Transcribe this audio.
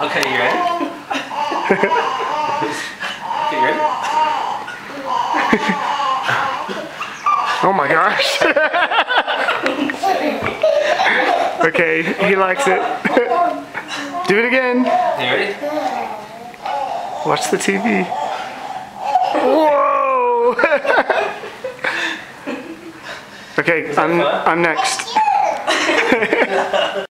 Okay, you ready? Okay, you ready? Oh my gosh. Okay, he likes it. Do it again. You ready? Watch the TV. Whoa! Okay, I'm next.